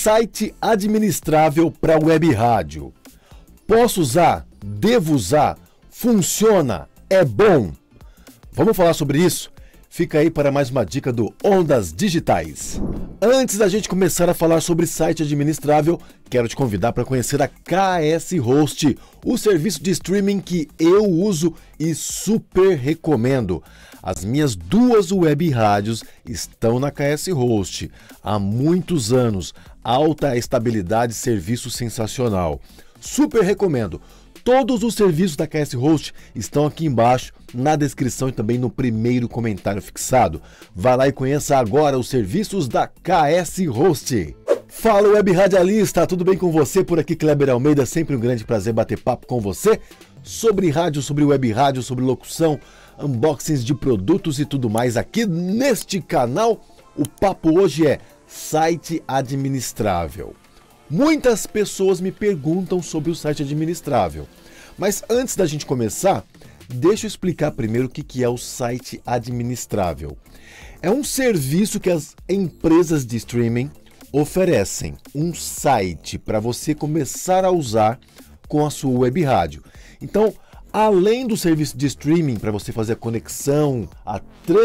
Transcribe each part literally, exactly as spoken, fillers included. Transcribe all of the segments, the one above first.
site administrável para web rádio. Posso usar? Devo usar? Funciona? É bom? Vamos falar sobre isso? Fica aí para mais uma dica do Ondas Digitais. Antes da gente começar a falar sobre site administrável, quero te convidar para conhecer a K S Host, o serviço de streaming que eu uso e super recomendo. As minhas duas web rádios estão na K S Host há muitos anos, alta estabilidade, serviço sensacional. Super recomendo. Todos os serviços da K S Host estão aqui embaixo, na descrição e também no primeiro comentário fixado. Vá lá e conheça agora os serviços da K S Host. Fala web radialista, tudo bem com você? Por aqui Kleber Almeida, sempre um grande prazer bater papo com você sobre rádio, sobre web rádio, sobre locução, unboxings de produtos e tudo mais aqui neste canal. O papo hoje é site administrável. Muitas pessoas me perguntam sobre o site administrável, mas antes da gente começar, deixa eu explicar primeiro o que é o site administrável. É um serviço que as empresas de streaming oferecem, um site para você começar a usar com a sua web rádio. Então, além do serviço de streaming para você fazer a conexão, a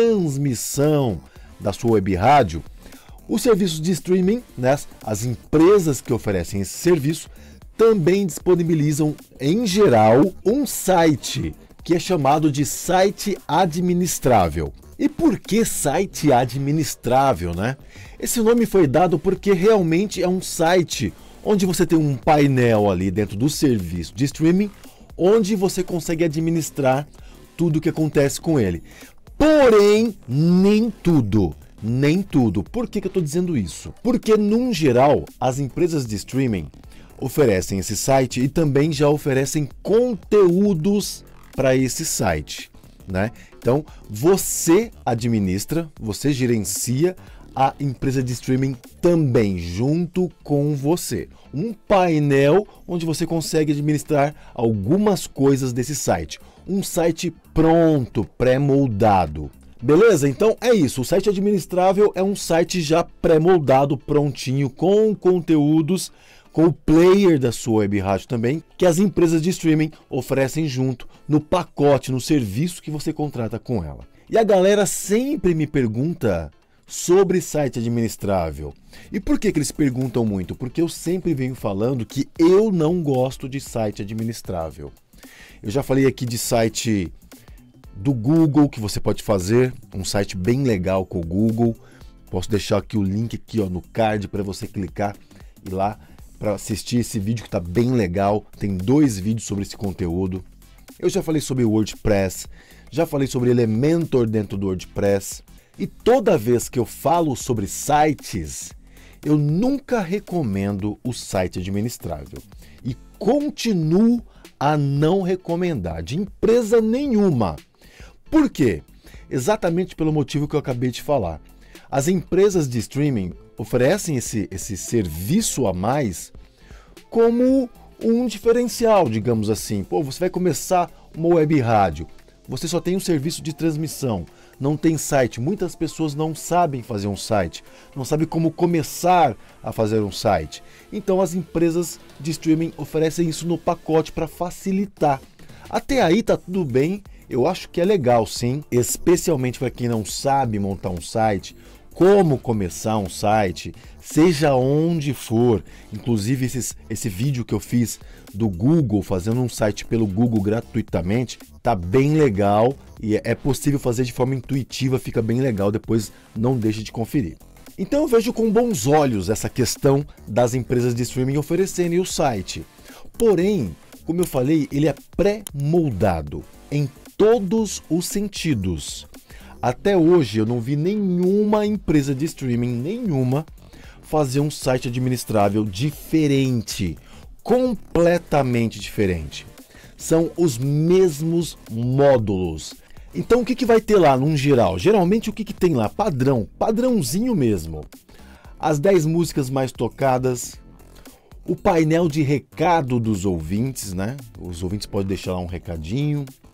transmissão da sua web rádio, os serviços de streaming, né, as empresas que oferecem esse serviço, também disponibilizam, em geral, um site que é chamado de site administrável. E por que site administrável, né? Esse nome foi dado porque realmente é um site onde você tem um painel ali dentro do serviço de streaming, onde você consegue administrar tudo o que acontece com ele. Porém, nem tudo. Nem tudo. Por que que eu estou dizendo isso? Porque, num geral, as empresas de streaming oferecem esse site e também já oferecem conteúdos para esse site, né? Então, você administra, você gerencia a empresa de streaming também, junto com você. Um painel onde você consegue administrar algumas coisas desse site. Um site pronto, pré-moldado. Beleza? Então é isso, o site administrável é um site já pré-moldado, prontinho, com conteúdos, com o player da sua web rádio também, que as empresas de streaming oferecem junto no pacote, no serviço que você contrata com ela. E a galera sempre me pergunta sobre site administrável. E por que que eles perguntam muito? Porque eu sempre venho falando que eu não gosto de site administrável. Eu já falei aqui de site do Google que você pode fazer, um site bem legal com o Google. Posso deixar aqui o link aqui, ó, no card para você clicar e ir lá para assistir esse vídeo que está bem legal. Tem dois vídeos sobre esse conteúdo. Eu já falei sobre o WordPress, já falei sobre Elementor dentro do WordPress. E toda vez que eu falo sobre sites, eu nunca recomendo o site administrável. E continuo a não recomendar de empresa nenhuma. Por quê? Exatamente pelo motivo que eu acabei de falar. As empresas de streaming oferecem esse, esse serviço a mais como um diferencial, digamos assim. Pô, você vai começar uma web rádio, você só tem um serviço de transmissão, não tem site. Muitas pessoas não sabem fazer um site, não sabem como começar a fazer um site. Então as empresas de streaming oferecem isso no pacote para facilitar. Até aí tá tudo bem. Eu acho que é legal, sim, especialmente para quem não sabe montar um site, como começar um site, seja onde for. Inclusive esses, esse vídeo que eu fiz do Google, fazendo um site pelo Google gratuitamente, tá bem legal e é possível fazer de forma intuitiva, fica bem legal, depois não deixe de conferir. Então eu vejo com bons olhos essa questão das empresas de streaming oferecerem o site. Porém, como eu falei, ele é pré-moldado em todos os sentidos. Até hoje eu não vi nenhuma empresa de streaming, nenhuma, fazer um site administrável diferente, completamente diferente. São os mesmos módulos. Então o que que vai ter lá num geral? Geralmente o que que tem lá? Padrão, padrãozinho mesmo. As dez músicas mais tocadas, o painel de recado dos ouvintes, né? Os ouvintes podem deixar lá um recadinho.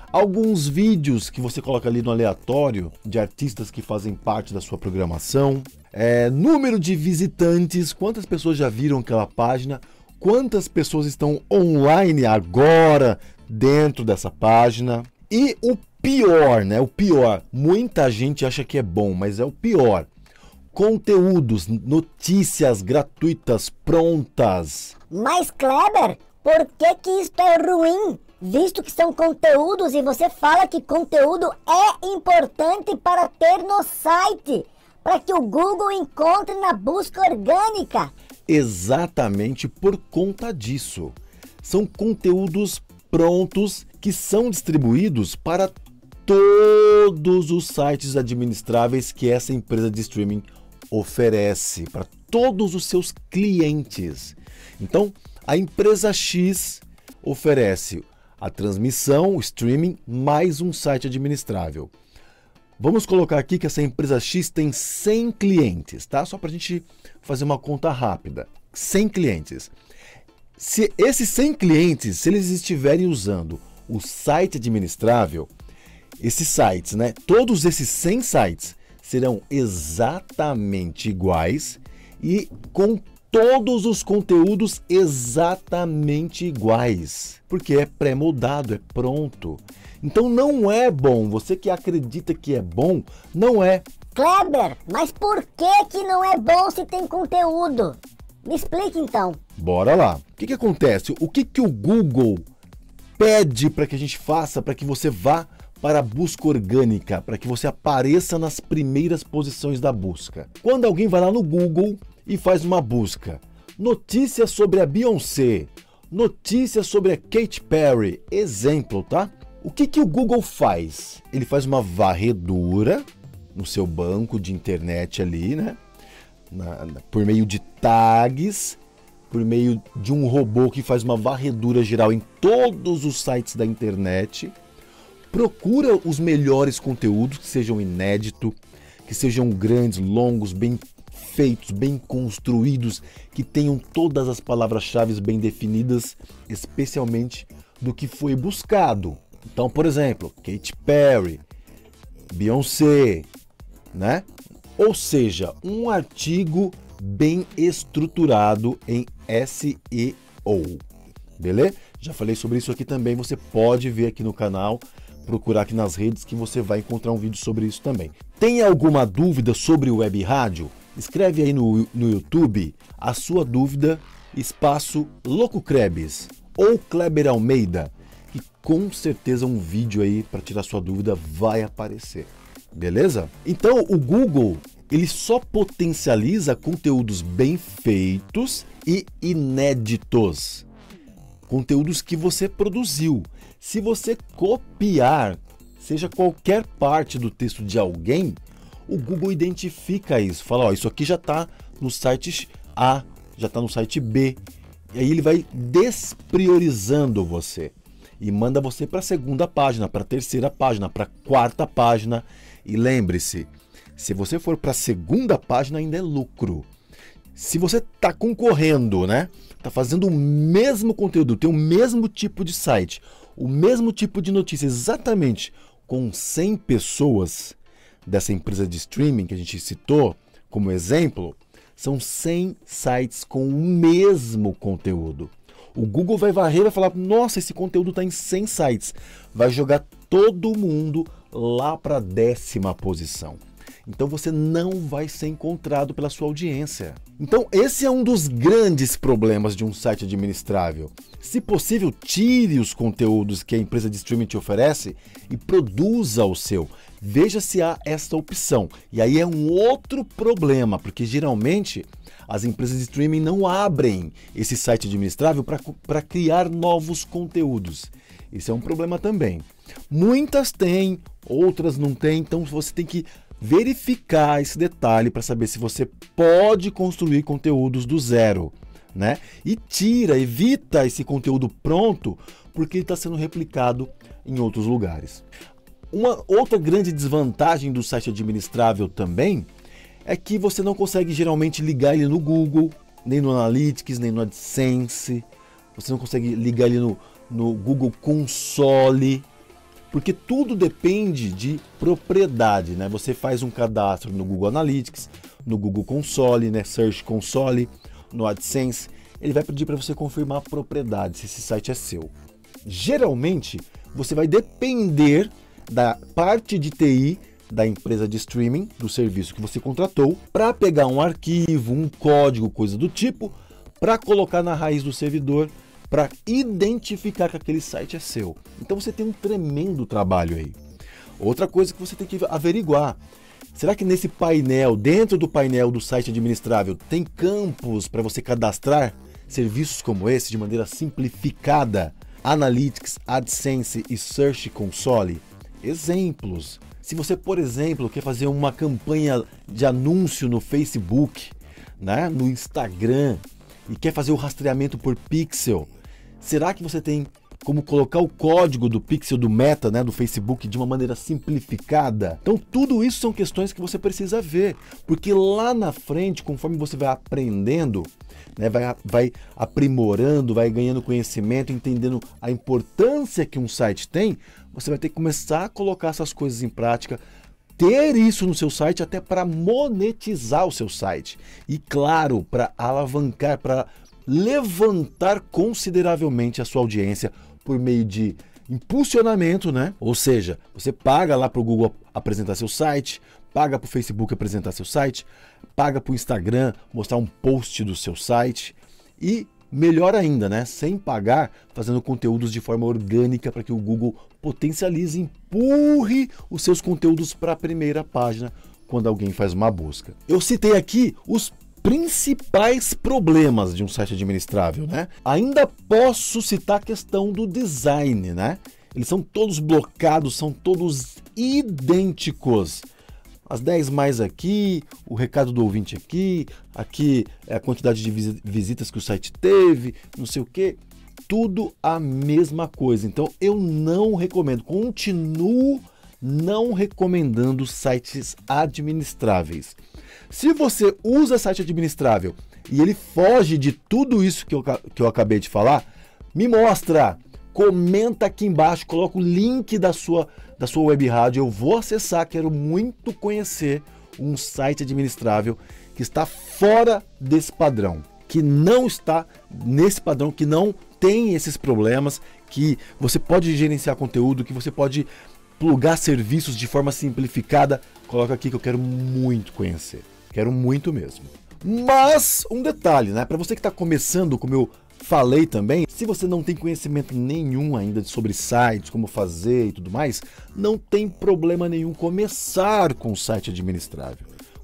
alguns vídeos que você coloca ali no aleatório de artistas que fazem parte da sua programação, é, número de visitantes, quantas pessoas já viram aquela página, quantas pessoas estão online agora dentro dessa página. E o pior, né? O pior, muita gente acha que é bom, mas é o pior. Conteúdos, notícias gratuitas prontas. Mas Kleber, por que que isto é ruim? Visto que são conteúdos e você fala que conteúdo é importante para ter no site, para que o Google encontre na busca orgânica. Exatamente por conta disso. São conteúdos prontos que são distribuídos para todos os sites administráveis que essa empresa de streaming oferece, para todos os seus clientes. Então, a empresa X oferece a transmissão, o streaming, mais um site administrável. Vamos colocar aqui que essa empresa X tem cem clientes, tá? Só para a gente fazer uma conta rápida. cem clientes. Se esses cem clientes, se eles estiverem usando o site administrável, esses sites, né? Todos esses cem sites serão exatamente iguais e com todos os conteúdos exatamente iguais, porque é pré-moldado, é pronto. Então não é bom, você que acredita que é bom, não é. Kleber, mas por que que não é bom se tem conteúdo? Me explique então. Bora lá. O que que acontece? O que que o Google pede para que a gente faça, para que você vá para a busca orgânica, para que você apareça nas primeiras posições da busca? Quando alguém vai lá no Google e faz uma busca, notícias sobre a Beyoncé, notícias sobre a Katy Perry, exemplo, tá? O que que o Google faz? Ele faz uma varredura no seu banco de internet ali, né? Na, na, por meio de tags, por meio de um robô que faz uma varredura geral em todos os sites da internet, procura os melhores conteúdos que sejam inéditos, que sejam grandes, longos, bem feitos, bem construídos, que tenham todas as palavras-chave bem definidas, especialmente do que foi buscado. Então, por exemplo, Katy Perry, Beyoncé, né? Ou seja, um artigo bem estruturado em S E O. Beleza? Já falei sobre isso aqui também, você pode ver aqui no canal, procurar aqui nas redes que você vai encontrar um vídeo sobre isso também. Tem alguma dúvida sobre o Web Rádio? Escreve aí no, no YouTube a sua dúvida, espaço Louco Krebs ou Kleber Almeida, que com certeza um vídeo aí para tirar sua dúvida vai aparecer. Beleza? Então o Google, ele só potencializa conteúdos bem feitos e inéditos. Conteúdos que você produziu. Se você copiar, seja qualquer parte do texto de alguém, o Google identifica isso. Fala, ó, isso aqui já está no site A, já está no site B. E aí ele vai despriorizando você. E manda você para a segunda página, para a terceira página, para a quarta página. E lembre-se, se você for para a segunda página ainda é lucro. Se você está concorrendo, né? Está fazendo o mesmo conteúdo, tem o mesmo tipo de site, o mesmo tipo de notícia, exatamente com cem pessoas dessa empresa de streaming que a gente citou como exemplo, são cem sites com o mesmo conteúdo. O Google vai varrer e vai falar, nossa, esse conteúdo está em cem sites. Vai jogar todo mundo lá para a décima posição. Então você não vai ser encontrado pela sua audiência. Então esse é um dos grandes problemas de um site administrável. Se possível, tire os conteúdos que a empresa de streaming te oferece e produza o seu. Veja se há esta opção. E aí é um outro problema, porque geralmente as empresas de streaming não abrem esse site administrável para criar novos conteúdos. Isso é um problema também. Muitas têm, outras não têm, então você tem que verificar esse detalhe para saber se você pode construir conteúdos do zero, né? E tira, evita esse conteúdo pronto porque ele está sendo replicado em outros lugares. Uma outra grande desvantagem do site administrável também é que você não consegue geralmente ligar ele no Google, nem no Analytics, nem no AdSense. Você não consegue ligar ele no, no Google Console. Porque tudo depende de propriedade, né? Você faz um cadastro no Google Analytics, no Google Console, né? Search Console, no AdSense. Ele vai pedir para você confirmar a propriedade, se esse site é seu. Geralmente, você vai depender da parte de T I da empresa de streaming, do serviço que você contratou, para pegar um arquivo, um código, coisa do tipo, para colocar na raiz do servidor, para identificar que aquele site é seu. Então você tem um tremendo trabalho aí. Outra coisa que você tem que averiguar, será que nesse painel, dentro do painel do site administrável, tem campos para você cadastrar serviços como esse de maneira simplificada? Analytics, AdSense e Search Console? Exemplos. Se você, por exemplo, quer fazer uma campanha de anúncio no Facebook, né, no Instagram, e quer fazer o rastreamento por pixel, será que você tem como colocar o código do pixel do Meta, né, do Facebook, de uma maneira simplificada? Então tudo isso são questões que você precisa ver, porque lá na frente, conforme você vai aprendendo, né, vai, vai aprimorando, vai ganhando conhecimento, entendendo a importância que um site tem, você vai ter que começar a colocar essas coisas em prática, ter isso no seu site até para monetizar o seu site. E claro, para alavancar, para levantar consideravelmente a sua audiência por meio de impulsionamento, né? Ou seja, você paga lá para o Google apresentar seu site, paga para o Facebook apresentar seu site, paga para o Instagram mostrar um post do seu site e melhor ainda, né? Sem pagar, fazendo conteúdos de forma orgânica para que o Google potencialize, empurre os seus conteúdos para a primeira página quando alguém faz uma busca. Eu citei aqui os principais problemas de um site administrável, né? Ainda posso citar a questão do design, né? Eles são todos blocados, são todos idênticos. As dez mais aqui, o recado do ouvinte aqui, aqui é a quantidade de visitas que o site teve, não sei o que, tudo a mesma coisa. Então eu não recomendo, continuo não recomendando sites administráveis. Se você usa site administrável e ele foge de tudo isso que eu, que eu acabei de falar, me mostra, comenta aqui embaixo, coloca o link da sua, da sua web rádio, eu vou acessar, quero muito conhecer um site administrável que está fora desse padrão, que não está nesse padrão, que não tem esses problemas, que você pode gerenciar conteúdo, que você pode plugar serviços de forma simplificada. Coloca aqui que eu quero muito conhecer. Quero muito mesmo. Mas um detalhe, né? Para você que está começando, como eu falei também, se você não tem conhecimento nenhum ainda sobre sites, como fazer e tudo mais, não tem problema nenhum começar com o site administrável.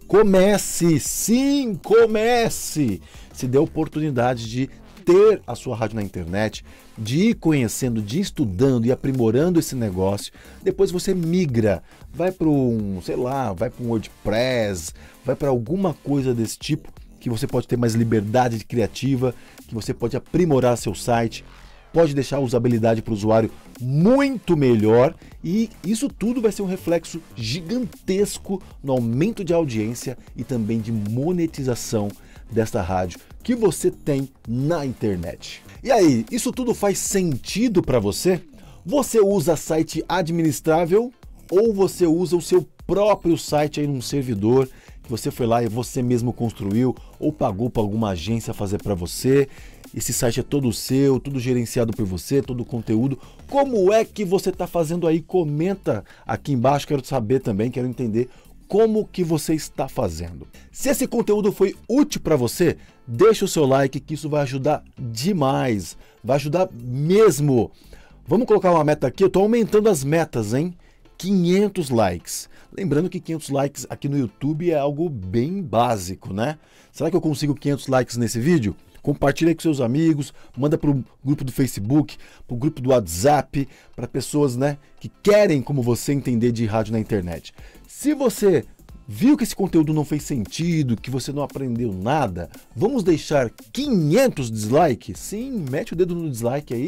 Comece, sim, comece! Se dê a oportunidade de ter a sua rádio na internet, de ir conhecendo, de ir estudando e aprimorando esse negócio. Depois você migra, vai para um, sei lá, vai para um WordPress, vai para alguma coisa desse tipo, que você pode ter mais liberdade criativa, que você pode aprimorar seu site, pode deixar a usabilidade para o usuário muito melhor, e isso tudo vai ser um reflexo gigantesco no aumento de audiência e também de monetização desta rádio que você tem na internet. E aí, isso tudo faz sentido para você? Você usa site administrável ou você usa o seu próprio site aí num servidor que você foi lá e você mesmo construiu ou pagou para alguma agência fazer para você? Esse site é todo seu, tudo gerenciado por você, todo o conteúdo. Como é que você está fazendo aí? Comenta aqui embaixo, quero saber também, quero entender como que você está fazendo. Se esse conteúdo foi útil para você, deixa o seu like, que isso vai ajudar demais, vai ajudar mesmo. Vamos colocar uma meta aqui, eu estou aumentando as metas, hein? quinhentos likes. Lembrando que quinhentos likes aqui no YouTube é algo bem básico, né? Será que eu consigo quinhentos likes nesse vídeo? Compartilha aí com seus amigos, manda para o grupo do Facebook, para o grupo do WhatsApp, para pessoas, né, que querem, como você, entender de rádio na internet. Se você viu que esse conteúdo não fez sentido, que você não aprendeu nada, vamos deixar quinhentos dislikes? Sim, mete o dedo no dislike aí,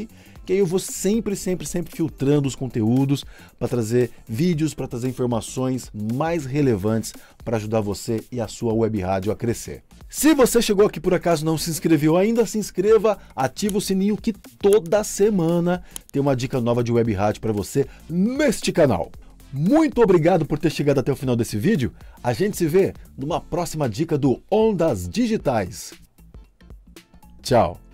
que aí eu vou sempre, sempre, sempre filtrando os conteúdos para trazer vídeos, para trazer informações mais relevantes para ajudar você e a sua web rádio a crescer. Se você chegou aqui por acaso e não se inscreveu ainda, se inscreva, ativa o sininho que toda semana tem uma dica nova de web rádio para você neste canal. Muito obrigado por ter chegado até o final desse vídeo. A gente se vê numa próxima dica do Ondas Digitais. Tchau!